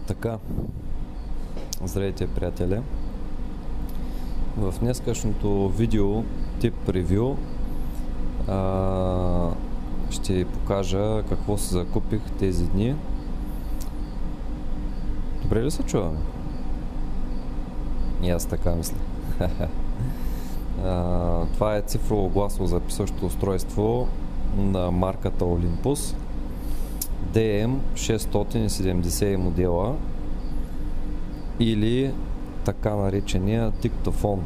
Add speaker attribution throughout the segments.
Speaker 1: Така, здравейте, приятели! В днескашното видео тип ревю ще ви покажа какво се закупих тези дни. Добре ли се чуваме? И аз така мисля. Това е цифрово гласово записващо устройство на марката Olympus DM670 модела или така наречения диктофон.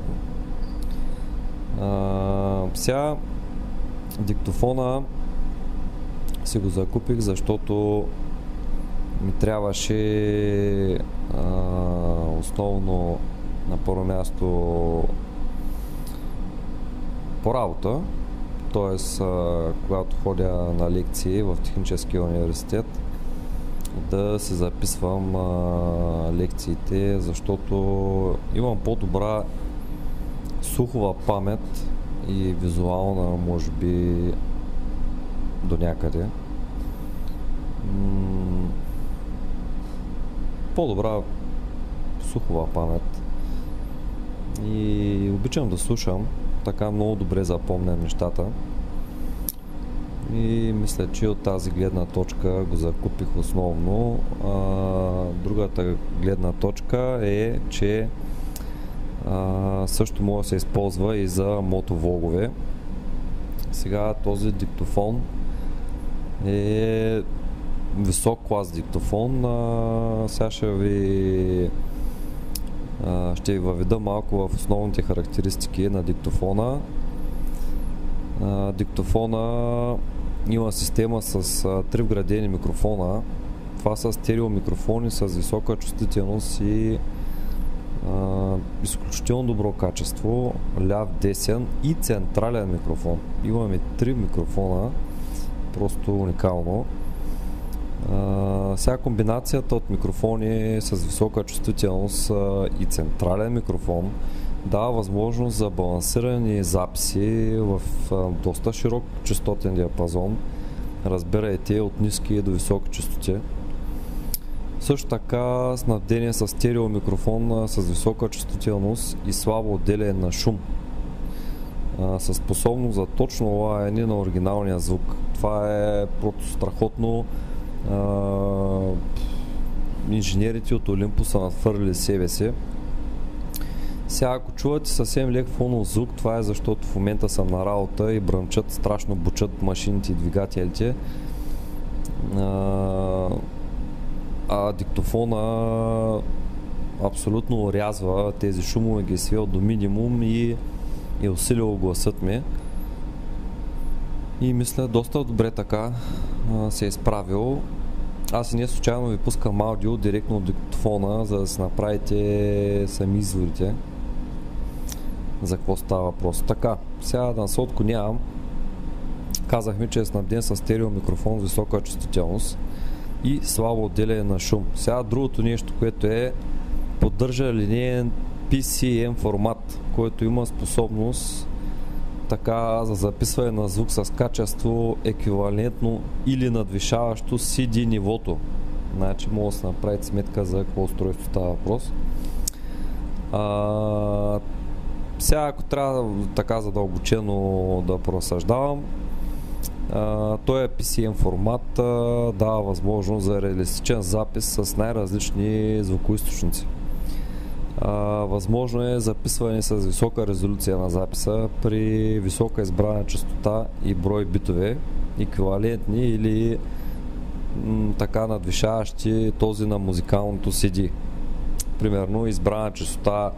Speaker 1: Сега диктофона си го закупих, защото ми трябваше основно на първо място по работа, т.е. когато ходя на лекции в Техническия университет, да се записвам лекциите, защото имам по-добра слухова памет и визуална, може би, до някъде. По-добра слухова памет и обичам да слушам, така много добре запомням нещата и мисля, че от тази гледна точка го закупих основно. Другата гледна точка е, че също може да се използва и за мотовлогове. Сега този диктофон е висок клас диктофон. Сега ще ви въведа малко в основните характеристики на диктофона. Диктофона има система с 3 вградени микрофона. Това са стерео микрофони с висока чувствителност и изключително добро качество, ляв, десен и централен микрофон. Имаме 3 микрофона, просто уникално. Сега комбинацията от микрофони с висока чувствителност и централен микрофон дава възможност за балансирани записи в доста широк честотен диапазон. Разбирайте, от ниски до високи честоти. Също така снабдение с стерео микрофон с висока чувствителност и слабо отделяне на шум. Със способност за точно лаяне на оригиналния звук. Това е просто страхотно. Инженерите от Olympus са надхвърлили себе си. Сега, ако чувате съвсем лек фонов звук, това е защото в момента съм на работа и бръмчат, страшно бучат машините и двигателите. Диктофона абсолютно орязва тези шумове, ги свел до минимум и усилил гласът ми. И мисля, доста добре така се е справил. Аз и не случайно ви пускам аудио директно от диктофона, за да си направите сами изводите за какво става въпрос. Така, сега да се отклонявам. Казахме, че е снабден с стерео микрофон с висока чувствителност и слабо отделяне на шум. Сега другото нещо, което поддържа линейен PCM формат, който има способност така за записване на звук с качество еквивалентно или надвишаващо CD нивото. Значи може да се направите сметка за какво устройство става въпрос. Сега, ако трябва така задълбочено да проразсъждавам, той е PCM формат, дава възможност за реалистичен запис с най-различни звукоизточници. Възможно е записване с висока резолюция на записа при висока избрана честота и брой битове, еквивалентни или така надвишаващи този на музикалното CD. Примерно избрана честота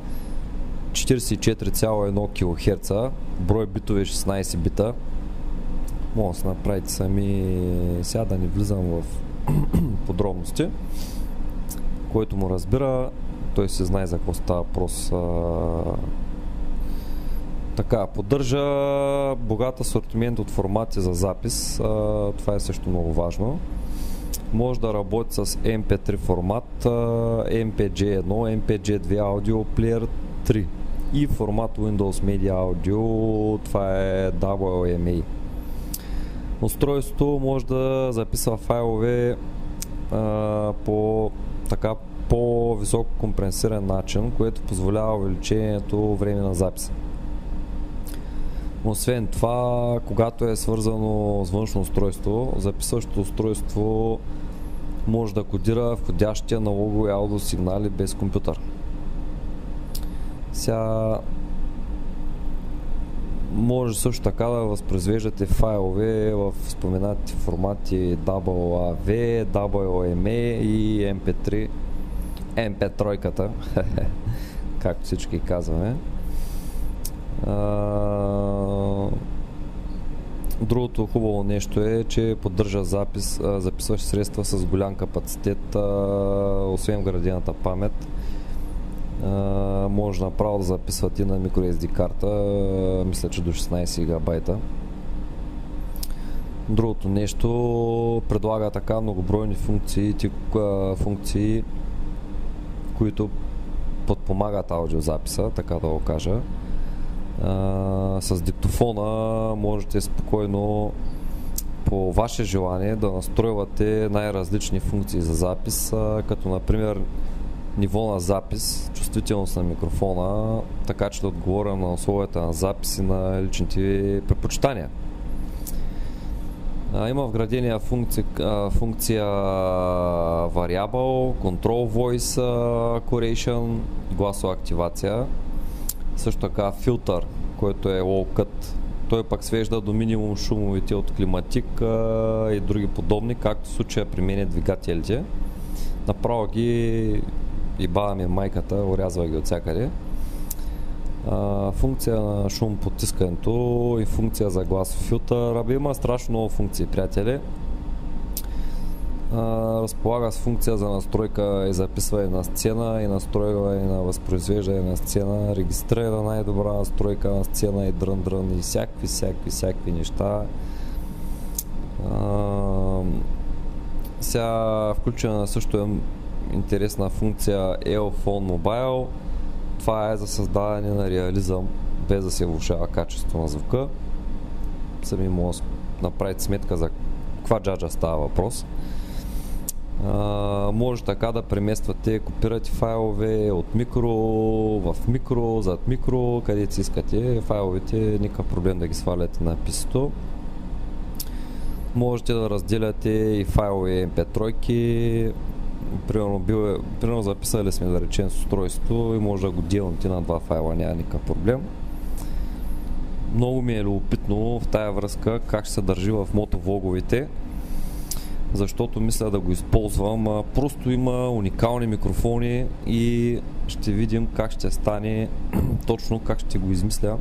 Speaker 1: 44,1 кГц, брой битове 16 бита. Може да се направите сами, сега да не влизам в подробности. Който му разбира, той се знае за какво става въпрос. Така, поддържа богат асортимент от формати за запис. Това е също много важно. Може да работи с MP3 формат, MPG1, MPG2 Audio Player 3 и формат Windows Media Audio, това е WMA. Устройството може да записва файлове по така по-високо компресиран начин, което позволява увеличението време на записа. Освен това, когато е свързано с външно устройство, записващото устройство може да кодира входящи аналогови аудиосигнали без компютър. Сега може също така да възпроизвеждате файлове в споменатите формати WAV, WMA и MP3. MP3-ката, както всички казваме. Другото хубаво нещо е, че поддържа записващи средства с голям капацитет, освен вградената памет. Може направо да записвате на microSD карта, мисля, че до 16 гигабайта. Другото нещо, предлага така многобройни функции, които подпомагат аудиозаписа, така да го кажа. С диктофона можете спокойно по ваше желание да настройвате най-различни функции за запис, като например ниво на запис, чувствителност на микрофона, така че да отговоря на условията на запис и на личните ви предпочитания. Има вградения функция Variable, Control Voice Curation, гласова активация. Също така филтър, който е Low Cut. Той пък свежда до минимум шумовете от климатик и други подобни, както в случая при мен двигателите. Направо ги баба ми майката, орязва ги от всякъде. Функция на шум потискането и функция за гласов филтър. Има страшно много функции, приятели. Разполага с функция за настройка и записване на сцена и настройване на възпроизвеждане на сцена, регистрира най-добра настройка на сцена и дрън и всякакви неща. Сега включена също е интересна функция EOPhone Mobile. Това е за създаване на реализъм без да се влошава качеството на звука. Сами може да направите сметка за каква джаджа става въпрос. Може така да премествате, копирате файлове от микро в микро, зад микро, където си искате файловете, никакъв проблем да ги сваляте на писато. Можете да разделяте и файлове MP3-ки. Примерно записали сме, да речем, с устройството и може да го делнете на два файла, няма никакъв проблем. Много ми е любопитно в тая връзка как ще се държи в мотовлоговете, защото мисля да го използвам. Просто има уникални микрофони и ще видим как ще стане, точно как ще го измисля,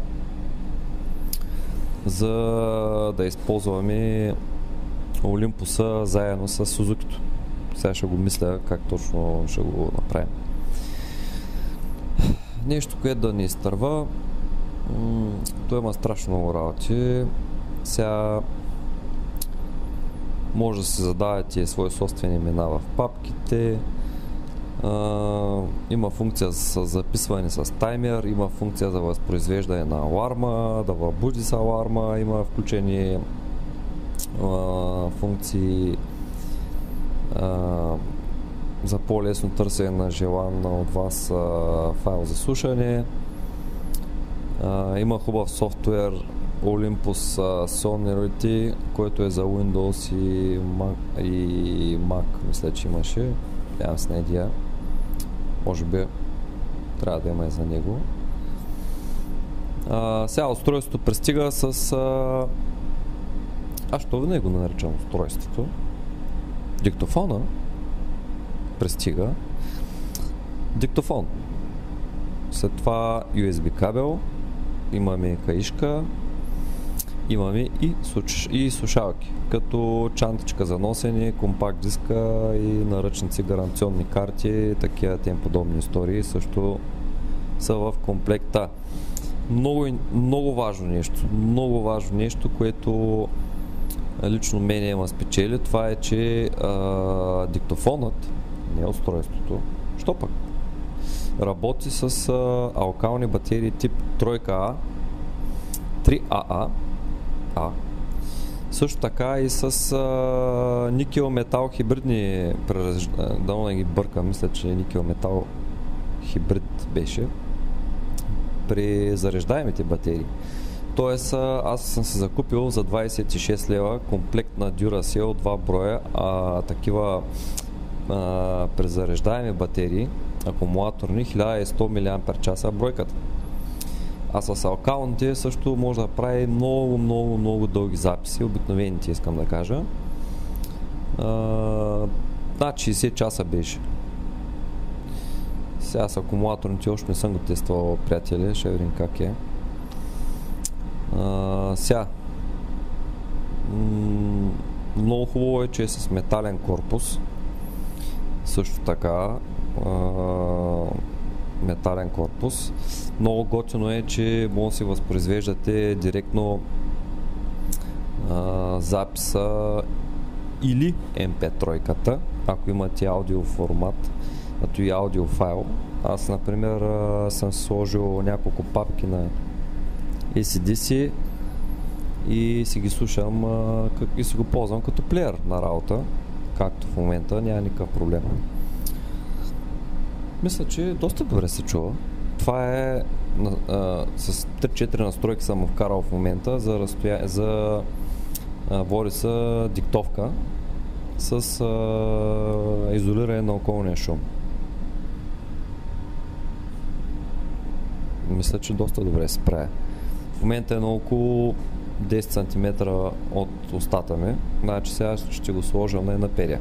Speaker 1: за да използваме Олимпуса заедно с Сузукито. Сега ще го мисля как точно ще го направим. Нещо, което да не изтърва. Той има страшно много работи. Сега може да си задавате свои собствени имена в папките. Има функция за записване с таймер, има функция за възпроизвеждане на аларма, да въбуди с аларма, има включени функции за по-лесно търсене на желан от вас файл за слушане. Има хубав софтуер Olympus Sonority, който е за Windows и Mac, мисля, че имаше. Нямам с идея. Може би трябва да има и за него. Сега устройството пристига с... що винаги го наричам устройството? Диктофона пристига. Диктофон. След това USB кабел. Имаме каишка. Имаме и слушалки. Като чантичка за носене, компакт диска и наръчници, гаранционни карти, такива тем подобни истории също са в комплекта. Много важно нещо, което лично мене ма спечели, това е, че диктофонът, не устройството, що пък, работи с алкални батерии тип 3А, Също така и с никел метал хибридни, да не ги бъркам, мисля, че никел метал хибрид беше при зареждаемите батерии. Тоест аз съм се закупил за 26 лева комплект на Duracell 2 броя такива презареждаеми батерии, акумулаторни, 1100 мАч бройката. А с акаунти също може да прави много дълги записи, обикновените искам да кажа. Над 60 часа беше. Сега с акумулаторните още не съм го тествал, приятели, ще видим как е. Сега много хубаво е, че е с метален корпус. Също така метален корпус. Много готино е, че може да си възпроизвеждате директно записа или MP3-ката, ако имате аудиоформат, като и аудиофайл. Аз, например, съм сложил няколко папки на AC/DC и си ги слушам и си го ползвам като плеер на работа, както в момента, няма никакъв проблем. Мисля, че доста добре се чува. Това е с 3-4 настройки съм вкарал в момента за води са диктовка с изолиране на околния шум. Мисля, че доста добре се справя. В момента е на около 10 см от устата ми, значи сега ще го сложа на една педия.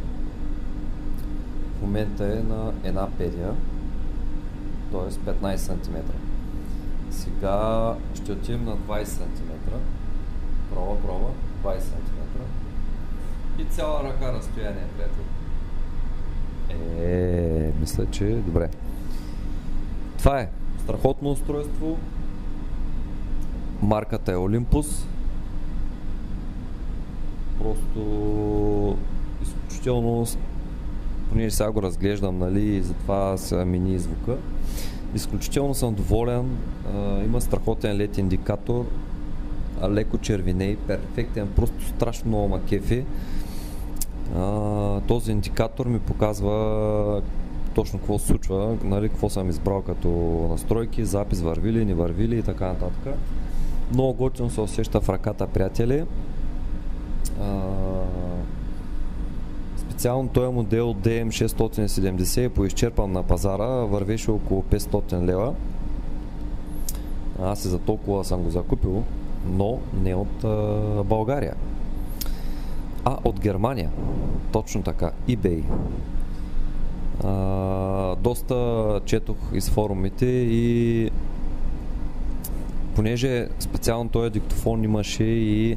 Speaker 1: В момента е на една педия, т.е. 15 см. Сега ще отидем на 20 см. Проба, 20 см. И цяла ръка разстояние, приятел. Мисля, че е добре. Това е страхотно устройство. Марката е Olympus. Просто изключително, понеже сега го разглеждам, нали, и затова са мини звука. Изключително съм доволен. Има страхотен LED индикатор, леко червеней, перфектен, просто страшно много ма кефи. Този индикатор ми показва точно какво се случва, нали, какво съм избрал като настройки, запис върви ли, не върви ли и така нататък. Много готино се усеща в ръката, приятели. Специално този модел DM670 е поизчерпан на пазара, вървеше около 500 лева. Аз и за толкова съм го закупил, но не от България, а от Германия. Точно така, eBay. Доста четох из форумите и понеже специално този диктофон имаше и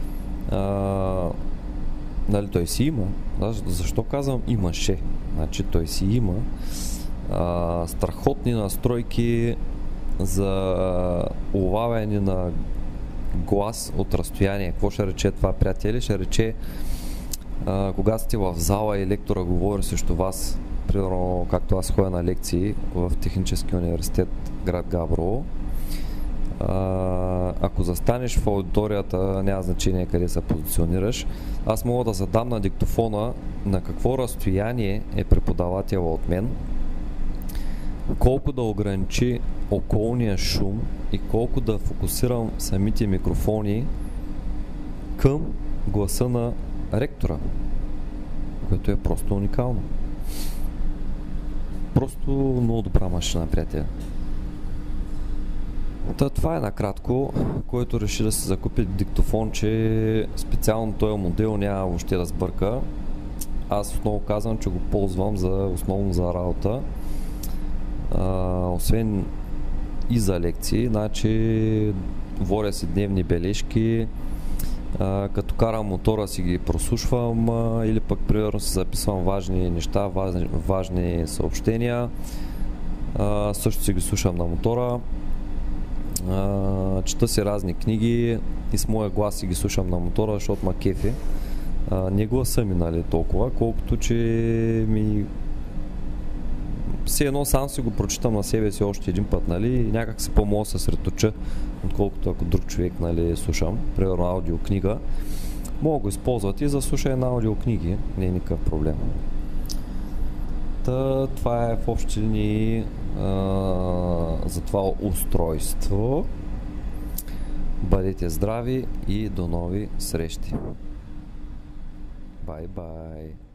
Speaker 1: нали, той си има. Защо казвам имаше? Значи той си има страхотни настройки за улавяне на глас от разстояние. Какво ще рече това, приятели? Ще рече когато сте в зала и лектора говори срещу вас, примерно както аз ходя на лекции в Технически университет град Габрово, ако застанеш в аудиторията, няма значение къде се позиционираш, аз мога да задам на диктофона на какво разстояние е преподавателя от мен, колко да ограничи околния шум и колко да фокусирам самите микрофони към гласа на ректора, което е просто уникално. Просто много добра машина, приятели. Това е накратко, който реши да се закупи диктофон, че специално този модел няма въобще да сбърка. Аз отново казвам, че го ползвам основно за работа. Освен и за лекции, значи водя си дневни бележки, като карам мотора си ги прослушвам или пък примерно си записвам важни неща, важни съобщения. Също си ги слушам на мотора. Чета си разни книги и с моя глас си ги слушам на мотора, защото ма кефи. Не гласа ми, нали, толкова, колкото че ми все едно сам си го прочитам на себе си още един път, нали, и някак си по-мога да се съсредоточа, отколкото ако друг човек, нали, слушам, примерно аудиокнига. Мога да го използвате и за слушане на аудиокниги, не е никакъв проблем. Това е в общи линии за това устройство. Бъдете здрави и до нови срещи. Бай-бай!